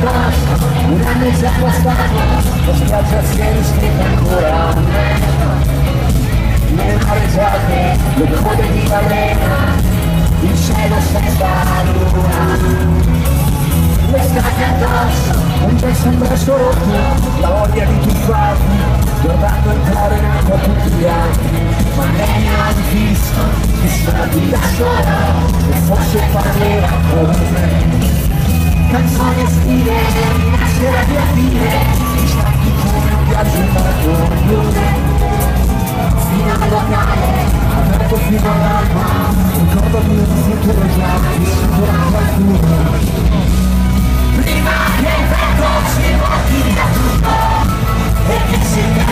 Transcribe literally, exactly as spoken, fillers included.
addosso, un anno già passato, la spiaggia si è riscritta ancora. Le mare giatte, le code di balena, il cielo senza luna. L'estate addosso, un gesso in braccio rotto, la voglia di tuffarmi, guardando entrare nell'acqua tutti gli altri. Ma lei mi ha visto, che sono qui da sola, e forse parlerà con me. Canzoni estive, una sera di aprile, stanchi come un viaggio in barco. Fino al locale, aperto fino all'alba, ricordami un futuro già vissuto da qualcuno. Prima che il vento ci porti via tutto, e che si